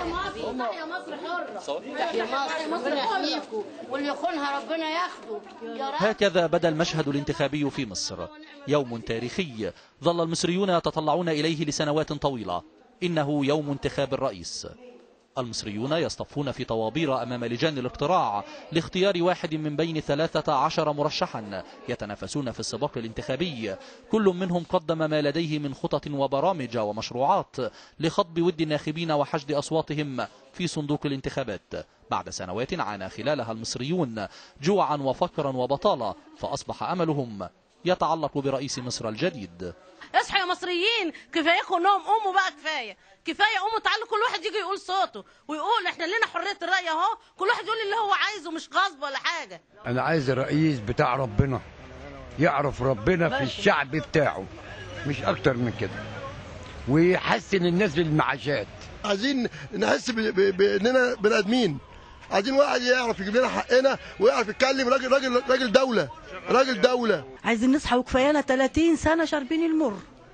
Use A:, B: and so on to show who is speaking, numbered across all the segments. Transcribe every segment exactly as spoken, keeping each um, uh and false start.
A: يا مصر حرة يا مصر، مصر يحميكم واللي يخونها ربنا ياخده.
B: هكذا بدا المشهد الانتخابي في مصر، يوم تاريخي ظل المصريون يتطلعون إليه لسنوات طويلة. إنه يوم انتخاب الرئيس. المصريون يصطفون في طوابير أمام لجان الاقتراع لاختيار واحد من بين ثلاثة عشر مرشحا يتنافسون في السباق الانتخابي، كل منهم قدم ما لديه من خطط وبرامج ومشروعات لخطب ود الناخبين وحشد أصواتهم في صندوق الانتخابات، بعد سنوات عانى خلالها المصريون جوعا وفقرا وبطالة، فأصبح أملهم يتعلق برئيس مصر الجديد.
C: اصحوا يا مصريين، كفايكم نوم، قوموا بقى، كفايه كفايه قوموا تعالوا، كل واحد يجي يقول صوته ويقول احنا لنا حريه الراي اهو، كل واحد يقول اللي هو عايزه، مش غصب ولا حاجه.
D: انا عايز الرئيس بتاع ربنا يعرف ربنا في الشعب بتاعه، مش اكتر من كده، ويحسن الناس بالمعاشات.
E: عايزين نحس باننا بني ادمين، عايزين واحد يعرف يجيب لنا حقنا ويعرف يتكلم، راجل راجل راجل دوله راجل دوله.
F: عايزين نصحى وكفايانا ثلاثين سنه شاربين المر،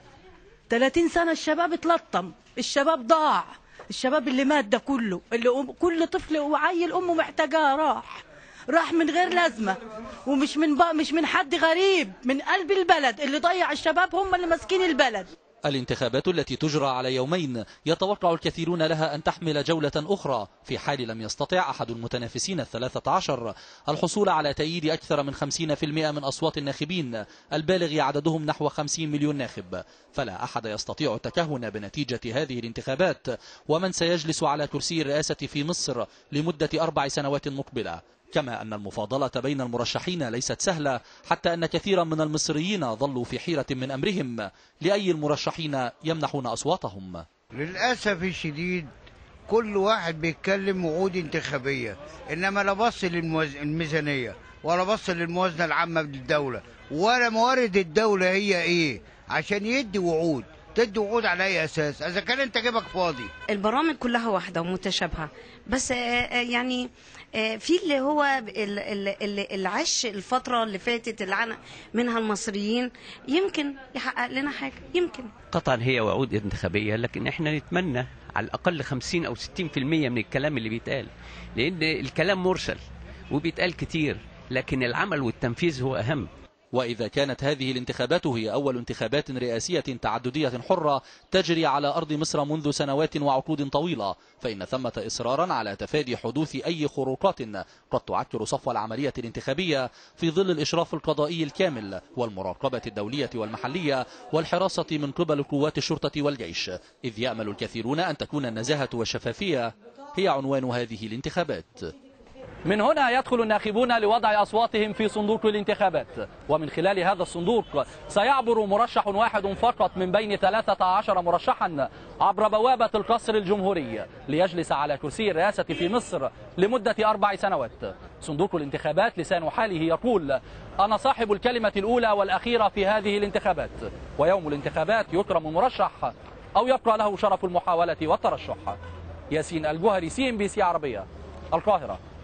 F: ثلاثين سنه الشباب اتلطم، الشباب ضاع، الشباب اللي مات ده كله، اللي أم كل طفل وعيل امه محتاجاه راح راح من غير لازمه، ومش من بقى مش من حد غريب، من قلب البلد. اللي ضيع الشباب هم اللي ماسكين البلد.
B: الانتخابات التي تجرى على يومين يتوقع الكثيرون لها أن تحمل جولة أخرى في حال لم يستطع أحد المتنافسين الثلاثة عشر الحصول على تأييد أكثر من خمسين بالمئة من أصوات الناخبين البالغ عددهم نحو خمسين مليون ناخب. فلا أحد يستطيع التكهن بنتيجة هذه الانتخابات ومن سيجلس على كرسي الرئاسة في مصر لمدة أربع سنوات مقبلة. كما أن المفاضلة بين المرشحين ليست سهلة، حتى أن كثيرا من المصريين ظلوا في حيرة من أمرهم لأي المرشحين يمنحون أصواتهم.
G: للأسف الشديد كل واحد بيتكلم وعود انتخابية، إنما لا بص للميزانية ولا بص للموازنة العامة للدولة ولا موارد الدولة هي إيه عشان يدي وعود. تدي وعود على أي أساس إذا كان أنت جيبك فاضي؟
H: البرامج كلها واحدة ومتشابهة، بس يعني في اللي هو اللي عاش الفترة اللي فاتت اللي عانى منها المصريين يمكن يحقق لنا حاجة، يمكن.
I: قطعا هي وعود انتخابية، لكن احنا نتمنى على الأقل خمسين أو ستين بالمئة من الكلام اللي بيتقال، لأن الكلام مرسل وبيتقال كتير، لكن العمل والتنفيذ هو أهم.
B: وإذا كانت هذه الانتخابات هي أول انتخابات رئاسية تعددية حرة تجري على أرض مصر منذ سنوات وعقود طويلة، فإن ثمة إصرارا على تفادي حدوث أي خروقات قد تعكر صفو العملية الانتخابية في ظل الإشراف القضائي الكامل والمراقبة الدولية والمحلية والحراسة من قبل قوات الشرطة والجيش، إذ يأمل الكثيرون أن تكون النزاهة والشفافية هي عنوان هذه الانتخابات. من هنا يدخل الناخبون لوضع أصواتهم في صندوق الانتخابات، ومن خلال هذا الصندوق سيعبر مرشح واحد فقط من بين ثلاثة عشر مرشحا عبر بوابة القصر الجمهوري ليجلس على كرسي الرئاسة في مصر لمدة أربع سنوات. صندوق الانتخابات لسان حاله يقول: أنا صاحب الكلمة الأولى والأخيرة في هذه الانتخابات، ويوم الانتخابات يكرم مرشح أو يبقى له شرف المحاولة والترشح. ياسين الجوهري، سي ام بي سي عربية، القاهرة.